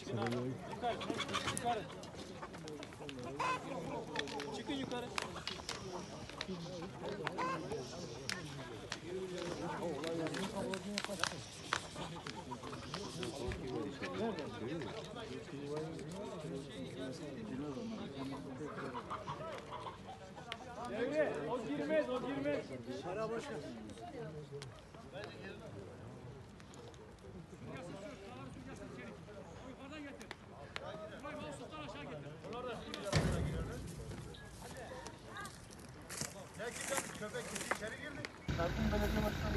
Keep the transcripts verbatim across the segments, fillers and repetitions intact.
Yukarı, yukarı. Çıkın yukarı. Devre, o girmez, o girmez. Para başka. Köpek içeri girdi. Zaten belediye başkanı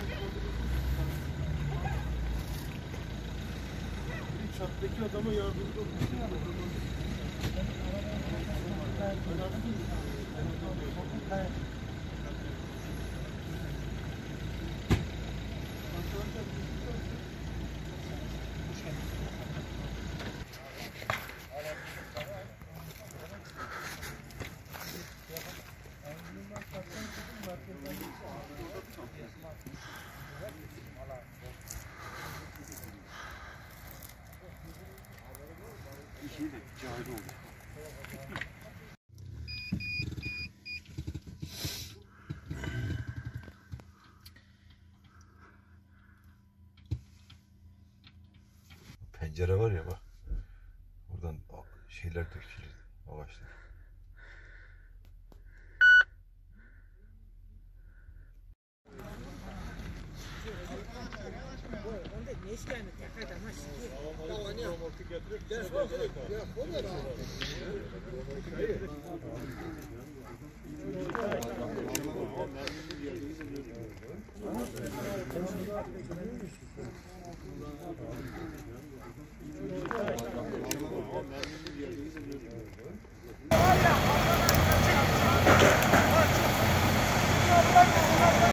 çattaki adama yardımcı olmuşsun ya. İşi de cahil oldu. Pencere var ya bak. Buradan şeyler dökülür. Ağaçlar. Ne